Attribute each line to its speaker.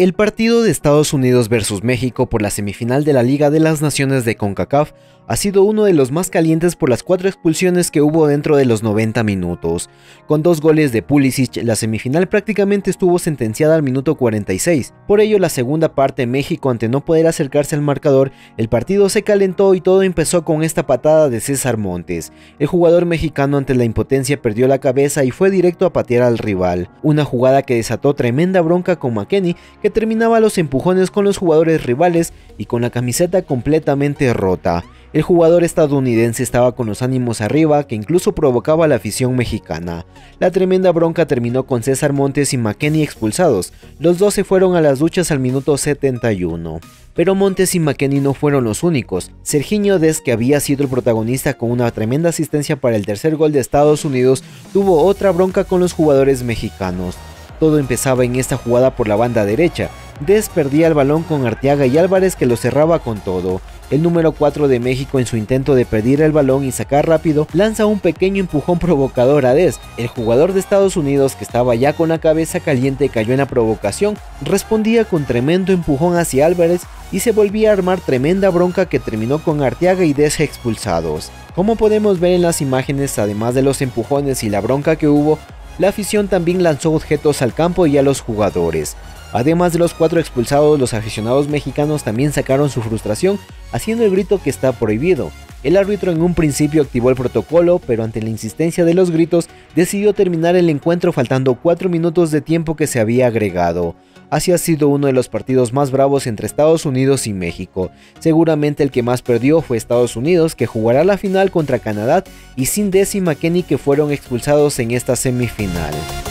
Speaker 1: El partido de Estados Unidos versus México por la semifinal de la Liga de las Naciones de CONCACAF ha sido uno de los más calientes por las 4 expulsiones que hubo dentro de los 90 minutos. Con 2 goles de Pulisic, la semifinal prácticamente estuvo sentenciada al minuto 46. Por ello, la segunda parte, México, ante no poder acercarse al marcador, el partido se calentó y todo empezó con esta patada de César Montes. El jugador mexicano, ante la impotencia, perdió la cabeza y fue directo a patear al rival. Una jugada que desató tremenda bronca con McKennie, que terminaba los empujones con los jugadores rivales y con la camiseta completamente rota. El jugador estadounidense estaba con los ánimos arriba, que incluso provocaba a la afición mexicana. La tremenda bronca terminó con César Montes y McKennie expulsados. Los dos se fueron a las duchas al minuto 71. Pero Montes y McKennie no fueron los únicos. Sergiño Dest, que había sido el protagonista con una tremenda asistencia para el tercer gol de Estados Unidos, tuvo otra bronca con los jugadores mexicanos. Todo empezaba en esta jugada por la banda derecha. Dest perdía el balón con Arteaga y Álvarez, que lo cerraba con todo. El número 4 de México, en su intento de perder el balón y sacar rápido, lanza un pequeño empujón provocador a Dest. El jugador de Estados Unidos, que estaba ya con la cabeza caliente, cayó en la provocación, respondía con tremendo empujón hacia Álvarez y se volvía a armar tremenda bronca que terminó con Arteaga y Dest expulsados. Como podemos ver en las imágenes, además de los empujones y la bronca que hubo, la afición también lanzó objetos al campo y a los jugadores. Además de los 4 expulsados, los aficionados mexicanos también sacaron su frustración haciendo el grito que está prohibido. El árbitro en un principio activó el protocolo, pero ante la insistencia de los gritos decidió terminar el encuentro faltando 4 minutos de tiempo que se había agregado. Así ha sido uno de los partidos más bravos entre Estados Unidos y México. Seguramente el que más perdió fue Estados Unidos, que jugará la final contra Canadá, y sin Dest y McKennie, que fueron expulsados en esta semifinal.